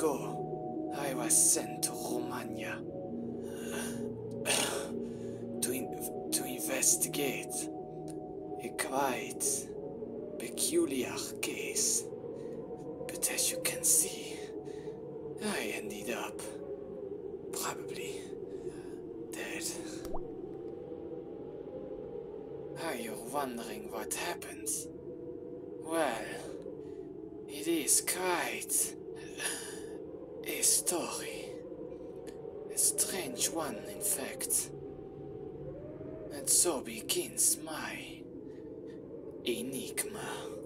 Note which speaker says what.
Speaker 1: ago, I was sent to Romania to investigate a quite peculiar case. But as you can see, I ended up probably dead. Are you wondering what happened? Well, it is quite a story. A strange one, in fact. And so begins my enigma.